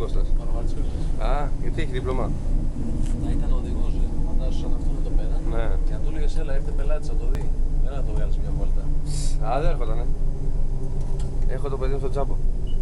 Κώστας. Παραβάτης Κώστας. Α, γιατί έχει δίπλωμα. Να ήταν οδηγός, φαντάσου σαν αυτόν εδώ πέρα. Ναι. Και να του έλεγες έλα, έρθε πελάτης να το δει. Δεν να το βγάλεις μια βόλτα. Α, δεν έρχονταν, Έχω το παιδί μου στο τζάμπο.